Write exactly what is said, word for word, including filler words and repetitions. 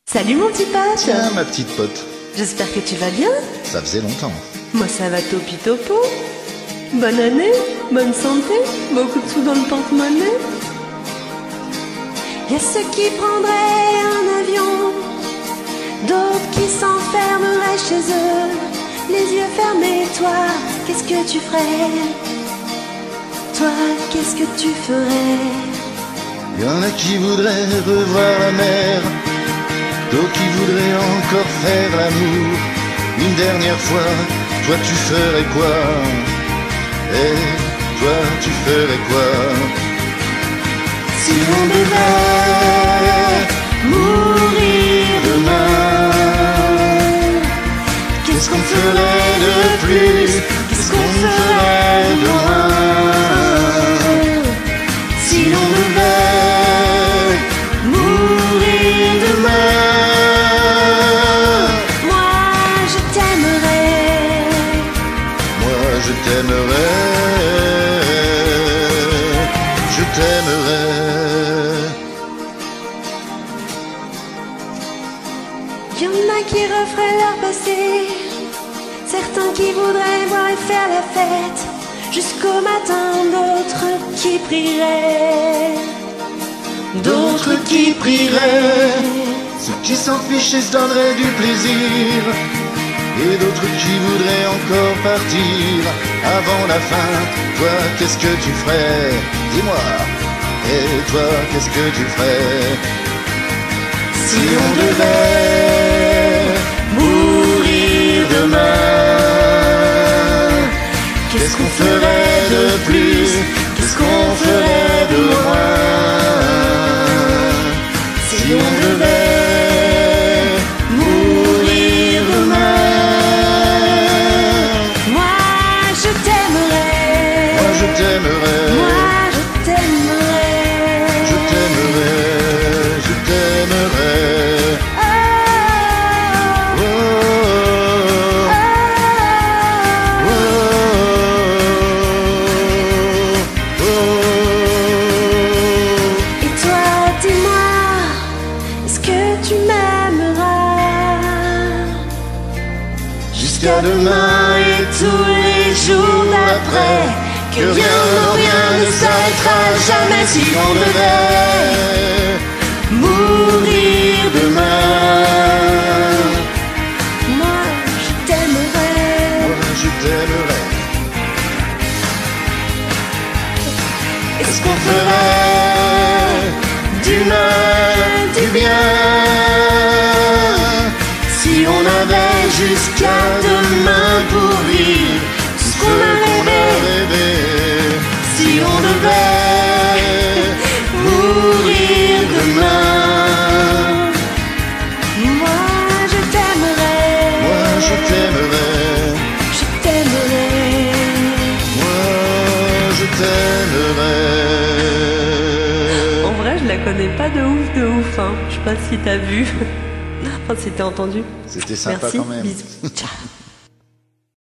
Salut mon petit pote. Tiens, ma petite pote. J'espère que tu vas bien. Ça faisait longtemps. Moi ça va topi topo. Bonne année, bonne santé, beaucoup de sous dans le porte-monnaie. Y a ceux qui prendraient un avion, d'autres qui s'enfermeraient chez eux, les yeux fermés. Toi, qu'est-ce que tu ferais? Toi, qu'est-ce que tu ferais? Y en a qui voudraient revoir la mer, d'autres qui voudraient encore faire l'amour une dernière fois. Toi tu ferais quoi? Et toi tu ferais quoi? Si on devait mourir demain, qu'est-ce qu'on ferait de plus? Qu'est-ce qu'on ferait de moins? Si l'on devait mourir demain, Moi je t'aimerais. moi je t'aimerais, je t'aimerais. Y'en a qui referaient leur passé, certains qui voudraient voir et faire la fête jusqu'au matin, d'autres qui prieraient, D'autres qui prieraient, ceux qui s'en fichent et se donneraient du plaisir, et d'autres qui voudraient encore partir avant la fin. Toi qu'est-ce que tu ferais? Dis-moi. Et toi qu'est-ce que tu ferais? Si on devait mourir demain, qu'est-ce qu'on ferait de plus? Qu'est-ce qu'on ferait de moins? Si on devait mourir demain, moi je t'aimerais. moi je t'aimerais, Moi je t'aimerais. je t'aimerais, je t'aimerais. Oh, Oh, oh, oh, oh, oh. Et toi, dis-moi, est-ce que tu m'aimeras Jusqu'à demain et tous les jours d'après, que rien, non, rien ne s'arrêtera jamais. Si on devait mourir demain, Moi je t'aimerais. moi je t'aimerais. Est-ce qu'on ferait du mal, du bien, si on avait jusqu'à demain pour vivre tout ce qu'on a rêvé? Si on devait mourir demain, Moi je t'aimerais. moi je t'aimerais, Je t'aimerais. moi je t'aimerais. En vrai, je la connais pas de ouf, de ouf. Hein. Je sais pas si t'as vu. Enfin, si t'as entendu. C'était sympa Merci. quand même. Bisous. Ciao.